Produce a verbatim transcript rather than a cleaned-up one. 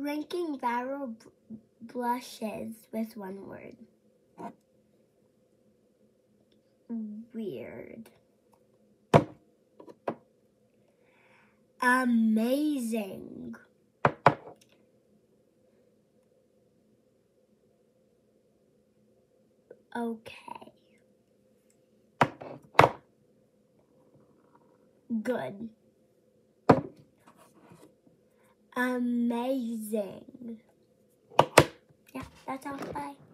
Ranking viral blushes with one word. Weird. Amazing. Okay. Good. Amazing. Yeah, that's all. Bye.